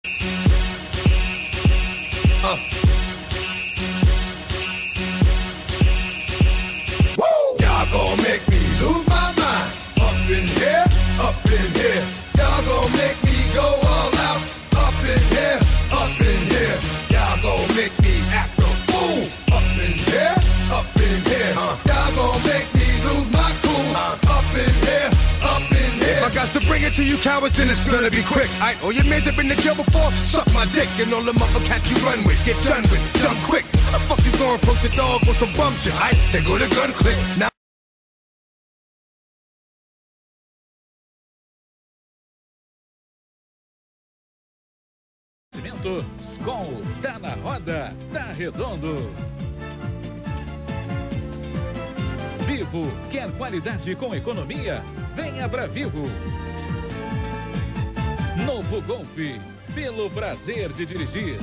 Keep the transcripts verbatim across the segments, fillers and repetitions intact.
Uh. Y'all gon' make me lose my mind. Up in here, up in here. Y'all gon' make me go all out. Up in here, up in here. Y'all gon' make me act a fool. Up in here, up in here. Uh. Y'all gon' make me lose my cool. Uh. Up in here, up in here. If I got to bring it to you cowards, then it's gonna be quick. I all your men that been to jail before, suck my dick. And all the motherfuckers you run with, get done with, done quick. How the fuck you gonna approach the dog with some bum shit? I they go to gun click. Now Skol, tá na roda, tá redondo. Vivo, quer qualidade com economia? Venha pra Vivo. Novo Golf, pelo prazer de dirigir.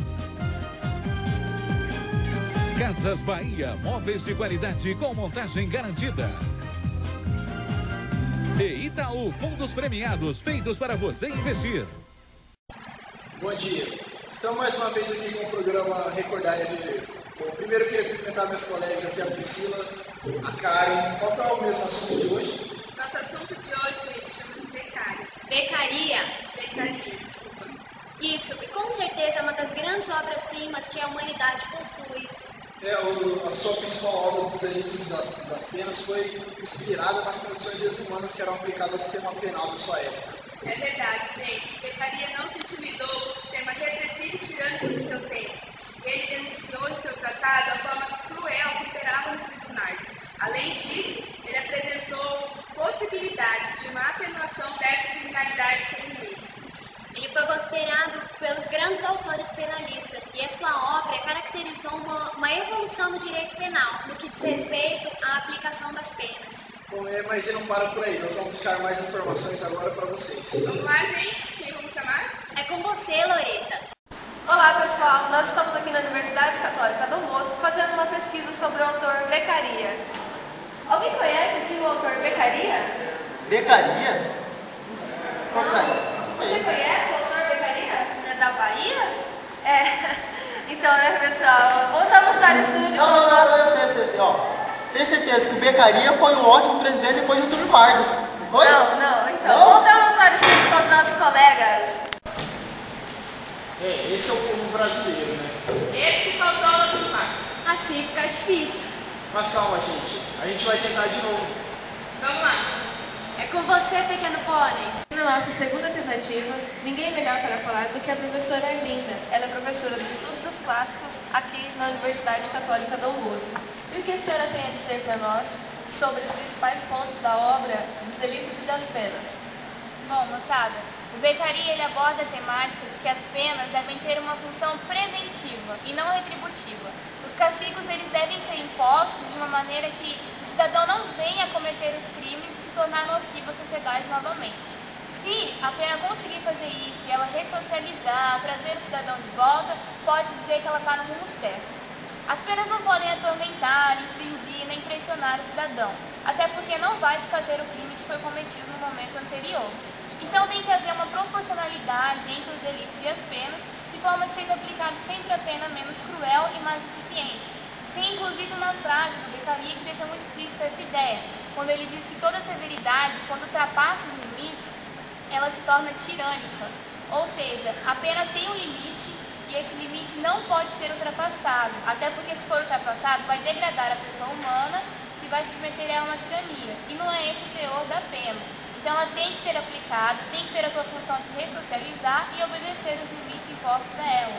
Casas Bahia, móveis de qualidade com montagem garantida. E Itaú, fundos premiados feitos para você investir. Bom dia, estamos mais uma vez aqui com o programa Recordar e Viver. Bom, primeiro eu queria cumprimentar meus colegas aqui, a Priscila, a Karen. Qual que é o mesmo assunto de hoje? Nosso assunto de hoje, gente, chama-se becária. Becaria? Becaria, desculpa. Isso, e com certeza é uma das grandes obras-primas que a humanidade possui. É, o, a sua principal obra dos Delitos das, das Penas foi inspirada nas condições desumanas que eram aplicadas ao sistema penal da sua época. É verdade, gente. Becaria não se intimidou com o sistema repressivo e tirânico do seu tempo. Ele denunciou em seu tratado a forma cruel que imperava nos tribunais. Além disso, ele apresentou possibilidades de uma atenuação dessa criminalidade sem limites. Ele foi considerado pelos grandes autores penalistas e a sua obra caracterizou uma, uma evolução no direito penal, no que diz respeito à aplicação das penas. Bom, é, mas ele não para por aí, nós vamos buscar mais informações agora para vocês. Vamos lá, gente, quem vamos chamar? É com você, Loreta. Olá, pessoal, nós estamos aqui na Universidade Católica Dom Bosco fazendo uma pesquisa sobre o autor Beccaria. Alguém conhece aqui o autor Beccaria? Beccaria? Não, você conhece o autor Beccaria? É da Bahia? É, então, né, pessoal, voltamos para o estúdio não, com os não, nossos... não, não, não, não, ó. Tenho certeza que o Beccaria foi um ótimo presidente depois de Getúlio Vargas, não foi? Não, não, então, não? voltamos para o estúdio com os nossos colegas. É, esse é o povo brasileiro, né? Esse faltou outro mais. Assim fica difícil. Mas calma, gente, a gente vai tentar de novo. Vamos lá. É com você, pequeno pônei. Na nossa segunda tentativa, ninguém melhor para falar do que a professora Arlinda. Ela é professora do Estudo dos Clássicos aqui na Universidade Católica Dom Bosco. E o que a senhora tem a dizer para nós sobre os principais pontos da obra dos Delitos e das Penas? Bom, moçada, o Beccaria ele aborda temáticas de que as penas devem ter uma função preventiva e não retributiva. Os castigos eles devem ser impostos de uma maneira que o cidadão não venha a cometer os crimes e se tornar nocivo à sociedade novamente. Se a pena conseguir fazer isso e ela ressocializar, trazer o cidadão de volta, pode dizer que ela está no rumo certo. As penas não podem atormentar, infringir nem pressionar o cidadão, até porque não vai desfazer o crime que foi cometido no momento anterior. Então tem que haver uma proporcionalidade entre os delitos e as penas, de forma que seja aplicada sempre a pena menos cruel e mais eficiente. Tem inclusive uma frase do Beccaria que deixa muito explícita essa ideia, quando ele diz que toda severidade, quando ultrapassa os limites, ela se torna tirânica. Ou seja, a pena tem um limite e esse limite não pode ser ultrapassado, até porque se for ultrapassado vai degradar a pessoa humana e vai submeter ela a uma tirania. E não é esse o teor da pena. Então ela tem que ser aplicada, tem que ter a sua função de ressocializar e obedecer os limites impostos a ela.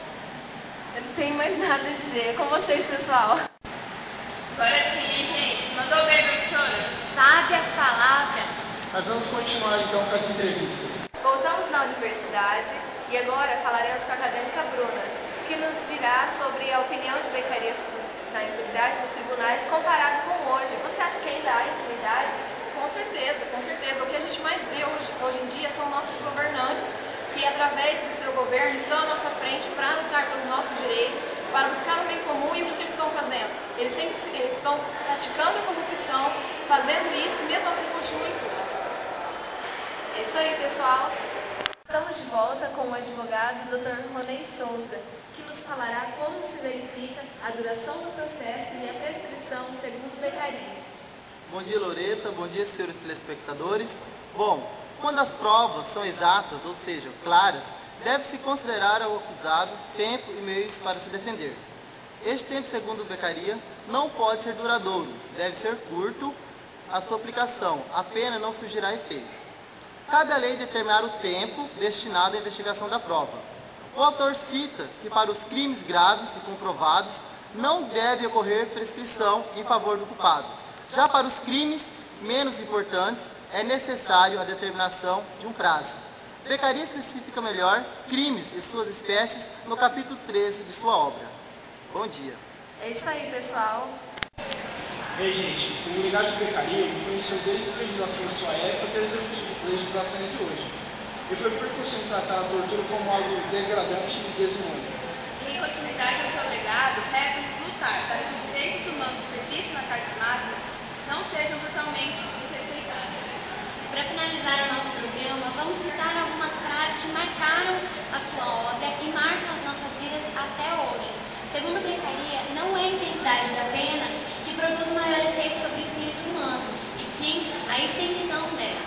Eu não tenho mais nada a dizer. É com vocês, pessoal. Agora sim, hein, gente? Mandou bem, professora? Sabe as palavras? Mas vamos continuar então com as entrevistas. Voltamos na universidade e agora falaremos com a acadêmica Bruna, que nos dirá sobre a opinião de Beccaria na impunidade dos tribunais comparado com hoje. Você acha que ainda há impunidade? Com certeza, com certeza. O que a gente mais vê hoje, hoje em dia são nossos governantes que, através do seu governo, estão à nossa frente para lutar pelos nossos direitos, para buscar o bem comum. E o que eles estão fazendo? Eles sempre eles estão praticando a corrupção, fazendo isso, mesmo assim continuam impunes. É isso aí, pessoal. Estamos de volta com o advogado doutor Ronei Souza, que nos falará como se verifica a duração do processo e a prescrição segundo o Beccaria. Bom dia, Loreta. Bom dia, senhores telespectadores. Bom, quando as provas são exatas, ou seja, claras, deve-se considerar ao acusado tempo e meios para se defender. Este tempo, segundo o Beccaria, não pode ser duradouro, deve ser curto a sua aplicação, a pena não surgirá efeito. Cabe à lei determinar o tempo destinado à investigação da prova. O autor cita que para os crimes graves e comprovados não deve ocorrer prescrição em favor do culpado. Já para os crimes menos importantes é necessário a determinação de um prazo. Beccaria especifica melhor crimes e suas espécies no capítulo treze de sua obra. Bom dia. É isso aí, pessoal. Bem, gente, o legado de Beccaria influenciou desde a legislação da sua época até as legislações de hoje. E foi precursor em tratar a tortura como algo degradante e desumano. Em continuidade ao seu legado, resta-nos lutar para que os direitos humanos previstos na Carta Magna não sejam brutalmente desrespeitados. Para finalizar o nosso programa, vamos citar algumas frases que marcaram a sua obra e marcam as nossas vidas até hoje. Segundo Beccaria, não é a intensidade da pena que produz maior efeito sobre o espírito humano, e sim a extensão dela.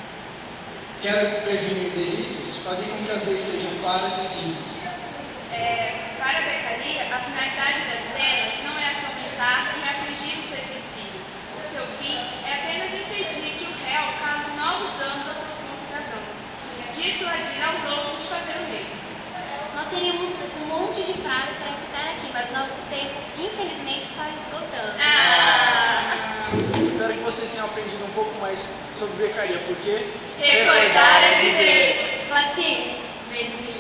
Quero prevenir delitos, fazer com que as leis sejam claras e simples. É, para Beccaria, a finalidade das penas não é atormentar e afligir o excessivo. O seu fim é apenas impedir que o réu cause novos danos aos seus concidadãos, dissuadir aos outros de fazer o mesmo. Nós teríamos um monte de frases para citar aqui, mas nosso tempo, infelizmente, está esgotando. Ah! Espero que vocês tenham aprendido um pouco mais sobre Beccaria, porque recordar é viver. Glacinha, Beijinho.